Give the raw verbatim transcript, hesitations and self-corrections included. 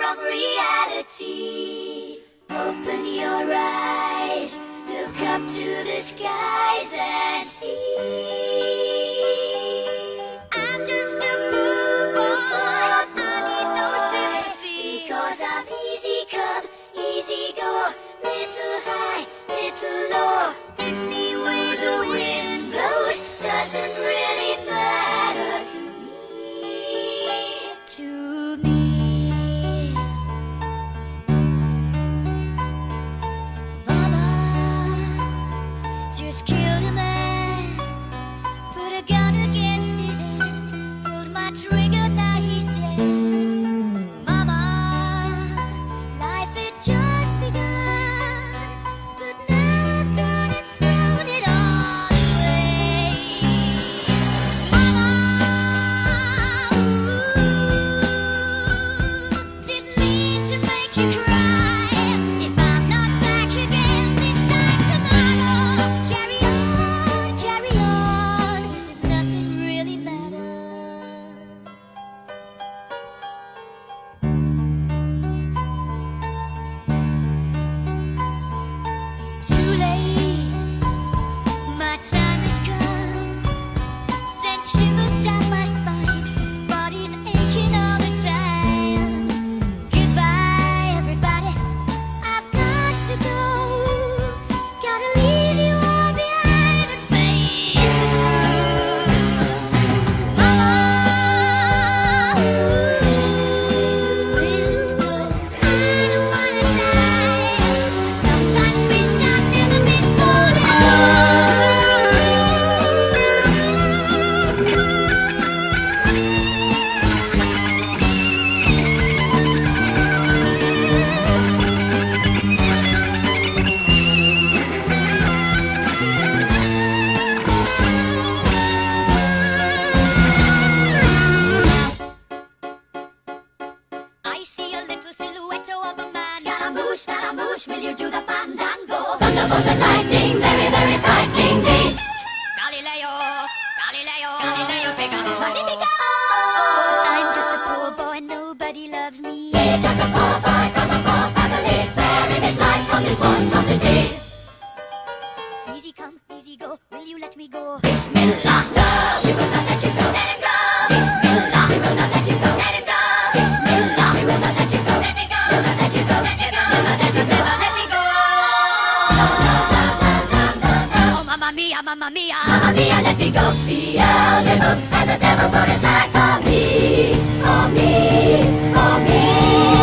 from reality. Open your eyes, look up to the skies and see. I'm just a poor boy, I need no sympathy, because I'm easy come, easy go, little high, little low. Any way the wind blows doesn't really matter to me, to me. Mama just killed a man, put a gun against his head, pulled my trigger, now he's dead. Mama, life had just begun, but now I've gone and thrown it all away. Mama, ooh, didn't mean to make you cry. If I'm not back again this time tomorrow, carry on, carry on, 'cause if nothing really matters. Too late, my time has come. Sent shivers down my spine, body's aching all the time. Goodbye, everybody, I've got to go. Gotta leave you all behind and face the truth. Mama, ooh, I don't wanna die. Sometimes wish I'd never been born at I see a little silhouette of a man. Scaramouche, Scaramouche, will you do the fandango? Thunderbolt and lightning, very, very frightening me. Galileo, Galileo, Galileo Figaro. Magnifico! I'm just a poor boy, nobody loves me. He's just a poor boy from a poor family, sparing his life from this monstrosity. Easy come, easy go, will you let me go? Bismillah, no, we will not let you go. Let him go! Bismillah, we will not let you go. Let him go! Bismillah, we will not let you go. Let me go! We'll not let you go. Let me go! We'll not let you never let me go. Oh, mamma mia, mamma mia, mamma mia, let me go. Beelzebub has a devil put aside for me, for me, for me.